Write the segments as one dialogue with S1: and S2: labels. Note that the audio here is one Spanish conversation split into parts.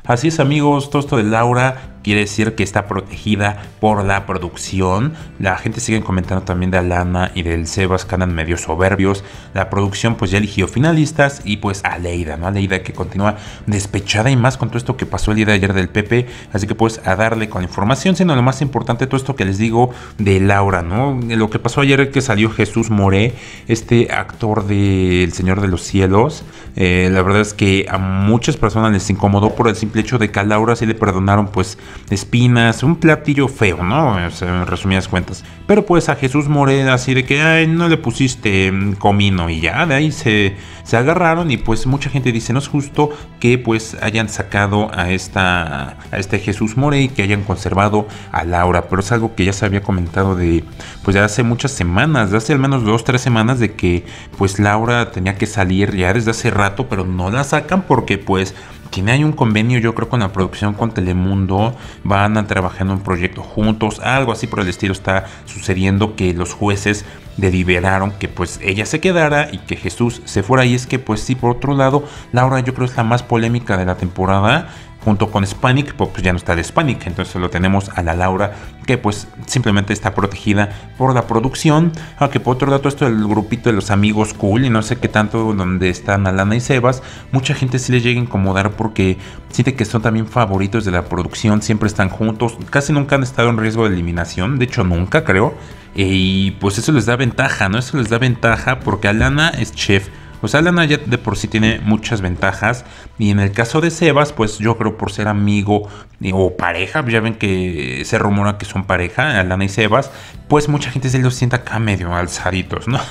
S1: Así es, amigos, todo esto de Laura quiere decir que está protegida por la producción. La gente sigue comentando también de Alana y del Sebas, que andan medio soberbios. La producción pues ya eligió finalistas y pues Aleida, ¿no? Aleida que continúa despechada y más con todo esto que pasó el día de ayer del Pepe. Así que pues a darle con la información, sino lo más importante, todo esto que les digo de Laura, ¿no? Lo que pasó ayer es que salió Jesús Moré, este actor de El Señor de los Cielos. La verdad es que a muchas personas les incomodó por el simple hecho de que a Laura sí le perdonaron pues espinas, un platillo feo, ¿no? O sea, en resumidas cuentas. Pero pues a Jesús Moreda así de que, ay, no le pusiste comino y ya, de ahí se agarraron y pues mucha gente dice, no es justo que pues hayan sacado a este Jesús More y que hayan conservado a Laura, pero es algo que ya se había comentado de hace muchas semanas, de hace al menos 2-3 semanas de que pues Laura tenía que salir ya desde hace rato, pero no la sacan porque pues hay un convenio, yo creo, con la producción con Telemundo, van a trabajar en un proyecto juntos, algo así por el estilo está sucediendo, que los jueces deliberaron que pues ella se quedara y que Jesús se fuera. Y es que pues sí, por otro lado, Laura yo creo es la más polémica de la temporada, junto con Spanik, pues ya no está de Spanik, entonces lo tenemos a la Laura, que pues simplemente está protegida por la producción, aunque por otro lado esto del grupito de los amigos cool y no sé qué tanto, donde están Alana y Sebas, mucha gente sí les llega a incomodar porque siente que son también favoritos de la producción, siempre están juntos, casi nunca han estado en riesgo de eliminación, de hecho nunca creo, y pues eso les da ventaja, ¿no? Eso les da ventaja porque Alana es chef. Pues Alana ya de por sí tiene muchas ventajas. Y en el caso de Sebas, pues yo creo por ser amigo o pareja, ya ven que se rumora que son pareja, Alana y Sebas, pues mucha gente se los sienta acá medio alzaditos, ¿no?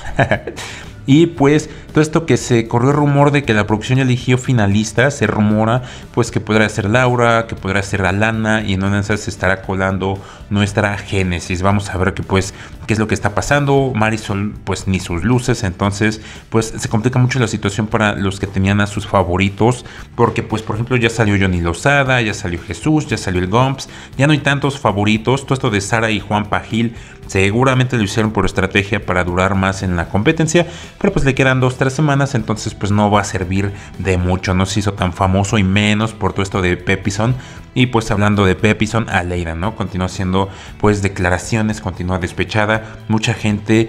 S1: Y pues todo esto que se corrió el rumor de que la producción ya eligió finalistas, se rumora pues que podrá ser Laura, que podrá ser Alana, y en una de esas se estará colando nuestra Génesis. Vamos a ver qué es lo que está pasando. Marisol pues ni sus luces, entonces pues se complica mucho la situación para los que tenían a sus favoritos, porque pues por ejemplo ya salió Johnny Lozada, ya salió Jesús, ya salió el Gumps, ya no hay tantos favoritos. Todo esto de Sara y Juan Pajil seguramente lo hicieron por estrategia para durar más en la competencia, pero pues le quedan 2-3 semanas, entonces pues no va a servir de mucho, no se hizo tan famoso, y menos por todo esto de Pepison. Y pues hablando de Pepison, Aleida, ¿no? Continúa haciendo pues declaraciones, continúa despechada. Mucha gente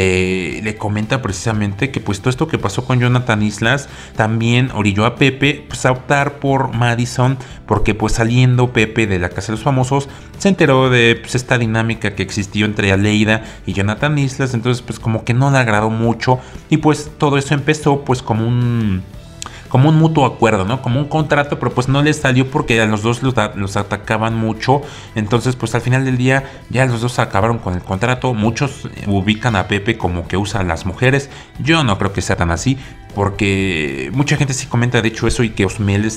S1: le comenta precisamente que pues todo esto que pasó con Jonathan Islas también orilló a Pepe pues a optar por Madison, porque pues saliendo Pepe de la Casa de los Famosos se enteró de pues esta dinámica que existió entre Aleida y Jonathan Islas, entonces pues como que no le agradó mucho, y pues todo eso empezó pues como un mutuo acuerdo, ¿no? Como un contrato, pero pues no les salió porque a los dos los atacaban mucho. Entonces pues al final del día ya los dos acabaron con el contrato. Muchos ubican a Pepe como que usa a las mujeres. Yo no creo que sea tan así, porque mucha gente sí comenta de hecho eso, y que Osmel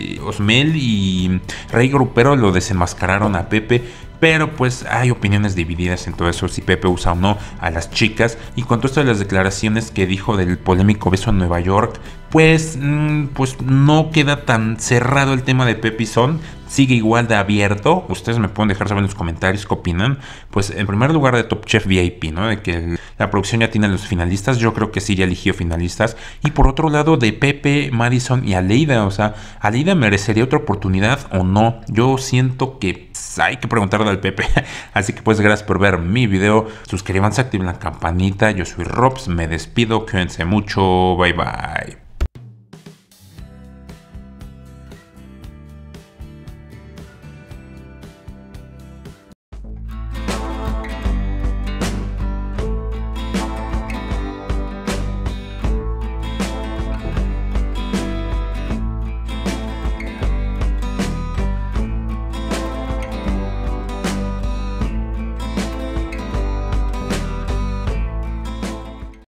S1: y Rey Grupero lo desenmascararon a Pepe. Pero pues hay opiniones divididas en todo eso, si Pepe usa o no a las chicas. Y con todo esto de las declaraciones que dijo del polémico beso en Nueva York, pues no queda tan cerrado el tema de Pepison. Sigue igual de abierto. Ustedes me pueden dejar saber en los comentarios qué opinan. Pues en primer lugar de Top Chef VIP, ¿no? De que la producción ya tiene a los finalistas. Yo creo que sí, ya eligió finalistas. Y por otro lado de Pepe, Madison y Aleida. O sea, ¿Aleida merecería otra oportunidad o no? Yo siento que hay que preguntarle al Pepe. Así que pues gracias por ver mi video. Suscríbanse, activen la campanita. Yo soy Robs, me despido. Cuídense mucho. Bye bye.